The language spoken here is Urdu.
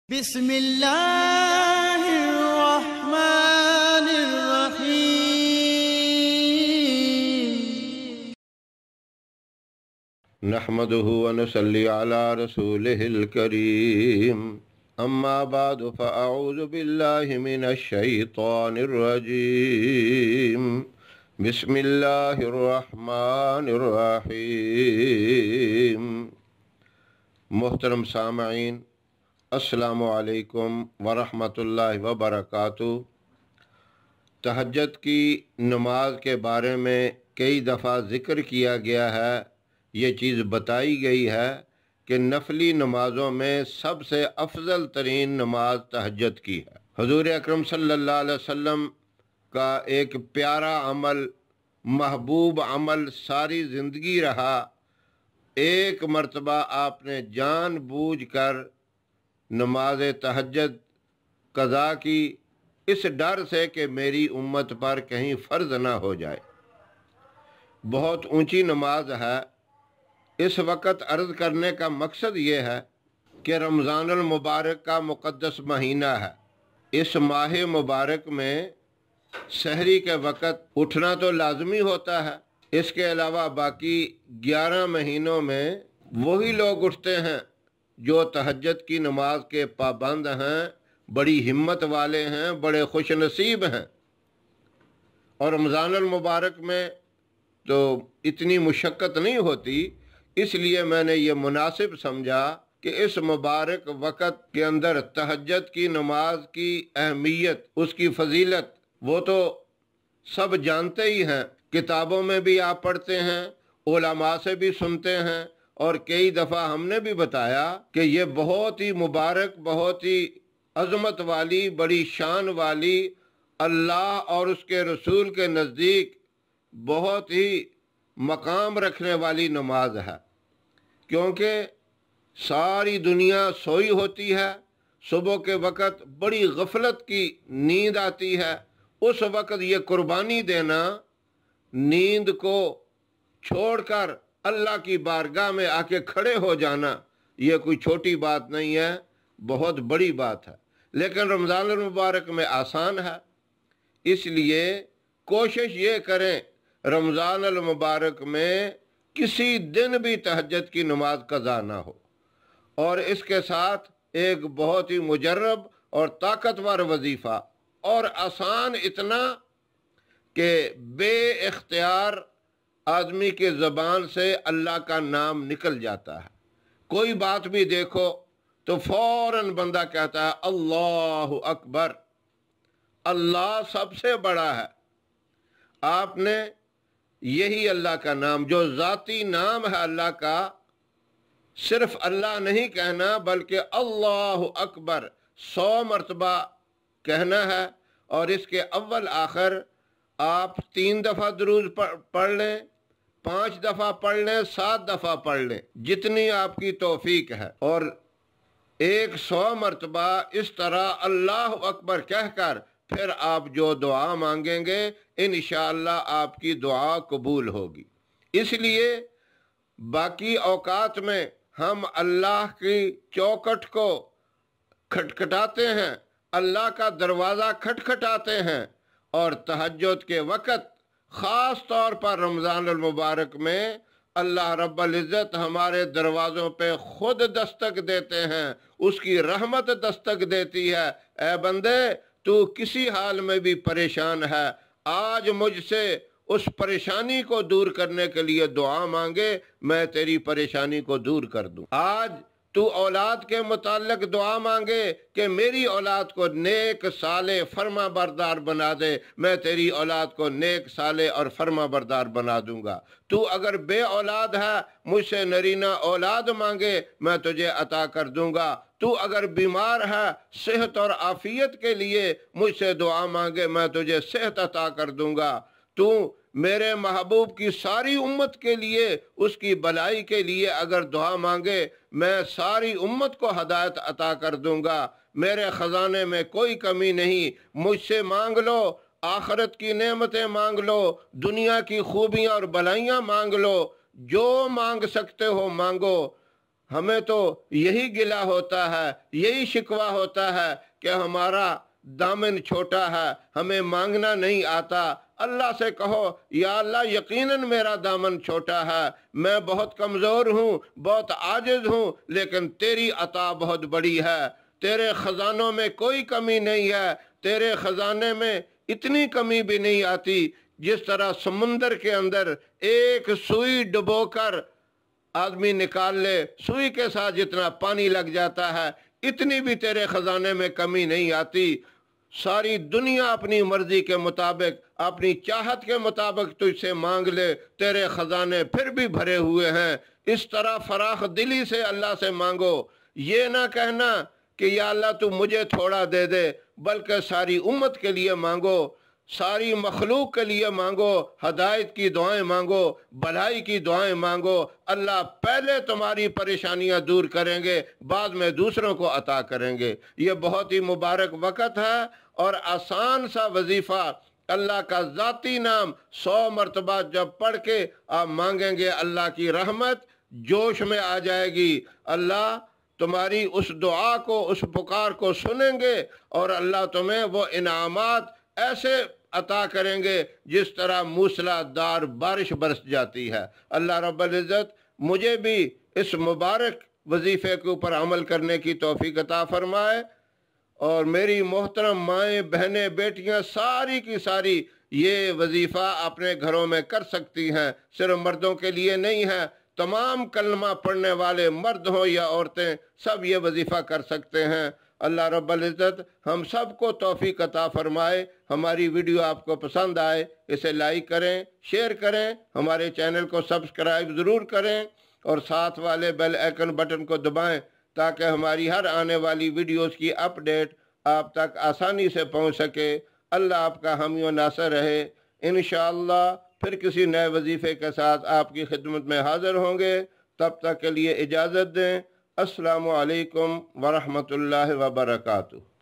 بسم اللہ الرحمن الرحیم نحمده ونصلي على رسوله الكريم اما بعد فاعوذ بالله من الشيطان الرجيم بسم الله الرحمن الرحيم محترم سامعین، السلام علیکم ورحمۃ اللہ وبرکاتہ۔ تہجد کی نماز کے بارے میں کئی دفعہ ذکر کیا گیا ہے، یہ چیز بتائی گئی ہے کہ نفلی نمازوں میں سب سے افضل ترین نماز تہجد کی ہے۔ حضور اکرم صلی اللہ علیہ وسلم کا ایک پیارا عمل، محبوب عمل ساری زندگی رہا۔ ایک مرتبہ آپ نے جان بوجھ کر نماز تہجد قضا کی، اس ڈر سے کہ میری امت پر کہیں فرض نہ ہو جائے۔ بہت اونچی نماز ہے۔ اس وقت عرض کرنے کا مقصد یہ ہے کہ رمضان المبارک کا مقدس مہینہ ہے۔ اس ماہ مبارک میں سحری کے وقت اٹھنا تو لازمی ہوتا ہے۔ اس کے علاوہ باقی 11 مہینوں میں وہی لوگ اٹھتے ہیں جو تہجد کی نماز کے پابند ہیں، بڑی ہمت والے ہیں، بڑے خوش نصیب ہیں۔ اور رمضان المبارک میں تو اتنی مشقت نہیں ہوتی، اس لیے میں نے یہ مناسب سمجھا کہ اس مبارک وقت کے اندر تہجد کی نماز کی اہمیت، اس کی فضیلت وہ تو سب جانتے ہی ہیں، کتابوں میں بھی آپ پڑھتے ہیں، علماء سے بھی سنتے ہیں، اور کئی دفعہ ہم نے بھی بتایا کہ یہ بہت ہی مبارک، بہت ہی عظمت والی، بڑی شان والی، اللہ اور اس کے رسول کے نزدیک بہت ہی مقام رکھنے والی نماز ہے، کیونکہ ساری دنیا سوئی ہوتی ہے، صبح کے وقت بڑی غفلت کی نیند آتی ہے، اس وقت یہ قربانی دینا، نیند کو چھوڑ کر اللہ کی بارگاہ میں آ کے کھڑے ہو جانا، یہ کوئی چھوٹی بات نہیں ہے، بہت بڑی بات ہے۔ لیکن رمضان المبارک میں آسان ہے، اس لیے کوشش یہ کریں رمضان المبارک میں کسی دن بھی تہجد کی نماز قضا نہ ہو۔ اور اس کے ساتھ ایک بہت ہی مجرب اور طاقتور وظیفہ، اور آسان اتنا کہ بے اختیار آدمی کے زبان سے اللہ کا نام نکل جاتا ہے۔ کوئی بات بھی دیکھو تو فوراً بندہ کہتا ہے اللہ اکبر، اللہ سب سے بڑا ہے۔ آپ نے یہی اللہ کا نام، جو ذاتی نام ہے اللہ کا، صرف اللہ نہیں کہنا بلکہ اللہ اکبر 100 مرتبہ کہنا ہے، اور اس کے اول آخر آپ 3 دفعہ درود پڑھ لیں، 5 دفعہ پڑھ لیں، 7 دفعہ پڑھ لیں، جتنی آپ کی توفیق ہے، اور 100 مرتبہ اس طرح اللہ اکبر کہہ کر پھر آپ جو دعا مانگیں گے انشاءاللہ آپ کی دعا قبول ہوگی۔ اس لیے باقی اوقات میں ہم اللہ کی چوکھٹ کو کھٹکھٹاتے ہیں، اللہ کا دروازہ کھٹکھٹاتے ہیں، اور تہجد کے وقت خاص طور پر رمضان المبارک میں اللہ رب العزت ہمارے دروازوں پہ خود دستک دیتے ہیں، اس کی رحمت دستک دیتی ہے۔ اے بندے، تو کسی حال میں بھی پریشان ہے، آج مجھ سے اس پریشانی کو دور کرنے کے لیے دعا مانگے، میں تیری پریشانی کو دور کر دوں۔ آج تو اولاد کے متعلق دعا مانگے کہ میری اولاد کو نیک صالح فرما بردار بنا دے، میں تیری اولاد کو نیک صالح اور فرما بردار بنا دوں گا۔ تو اگر بے اولاد ہے، مجھ سے نرینہ اولاد مانگے، میں تجھے عطا کر دوں گا۔ تو اگر بیمار ہے، صحت اور عافیت کے لیے مجھ سے دعا مانگے، میں تجھے صحت عطا کر دوں گا۔ تو میرے محبوب کی ساری امت کے لیے، اس کی بھلائی کے لیے اگر دعا مانگے، میں ساری امت کو ہدایت عطا کر دوں گا۔ میرے خزانے میں کوئی کمی نہیں، مجھ سے مانگ لو، آخرت کی نعمتیں مانگ لو، دنیا کی خوبیاں اور بھلائیاں مانگ لو، جو مانگ سکتے ہو مانگو۔ ہمیں تو یہی گلہ ہوتا ہے، یہی شکوہ ہوتا ہے کہ ہمارا دامن چھوٹا ہے، ہمیں مانگنا نہیں آتا۔ اللہ سے کہو یا اللہ یقیناً میرا دامن چھوٹا ہے، میں بہت کمزور ہوں، بہت عاجز ہوں، لیکن تیری عطا بہت بڑی ہے، تیرے خزانوں میں کوئی کمی نہیں ہے، تیرے خزانے میں اتنی کمی بھی نہیں آتی جس طرح سمندر کے اندر ایک سوئی ڈبو کر آدمی نکال لے، سوئی کے ساتھ جتنا پانی لگ جاتا ہے اتنی بھی تیرے خزانے میں کمی نہیں آتی۔ ساری دنیا اپنی مرضی کے مطابق، اپنی چاہت کے مطابق تجھ سے مانگ لے، تیرے خزانے پھر بھی بھرے ہوئے ہیں۔ اس طرح فراخ دلی سے اللہ سے مانگو، یہ نہ کہنا کہ یا اللہ تو مجھے تھوڑا دے دے، بلکہ ساری امت کے لیے مانگو، ساری مخلوق کے لیے مانگو، ہدایت کی دعائیں مانگو، بھلائی کی دعائیں مانگو۔ اللہ پہلے تمہاری پریشانیاں دور کریں گے، بعد میں دوسروں کو عطا کریں گے۔ یہ بہت ہی مبارک وقت ہے اور آسان سا وظیفہ، اللہ کا ذاتی نام 100 مرتبہ جب پڑھ کے آپ مانگیں گے، اللہ کی رحمت جوش میں آ جائے گی۔ اللہ تمہاری اس دعا کو، اس پکار کو سنیں گے اور اللہ تمہیں وہ انعامات ایسے عطا کریں گے جس طرح موسلا دار بارش برس جاتی ہے۔ اللہ رب العزت مجھے بھی اس مبارک وظیفے کے اوپر عمل کرنے کی توفیق عطا فرمائے، اور میری محترم مائیں، بہنیں، بیٹیاں ساری کی ساری یہ وظیفہ اپنے گھروں میں کر سکتی ہیں، صرف مردوں کے لیے نہیں ہے، تمام کلمہ پڑھنے والے مرد ہوں یا عورتیں سب یہ وظیفہ کر سکتے ہیں۔ اللہ رب العزت ہم سب کو توفیق عطا فرمائے۔ ہماری ویڈیو آپ کو پسند آئے اسے لائک کریں، شیئر کریں، ہمارے چینل کو سبسکرائب ضرور کریں اور ساتھ والے بیل آئیکن بٹن کو دبائیں تاکہ ہماری ہر آنے والی ویڈیوز کی اپڈیٹ آپ تک آسانی سے پہنچ سکے۔ اللہ آپ کا حامی و ناصر رہے۔ انشاءاللہ پھر کسی نئے وظیفے کے ساتھ آپ کی خدمت میں حاضر ہوں گے، تب تک کے لیے اجازت دیں۔ السلام علیکم ورحمۃ اللہ وبرکاتہ۔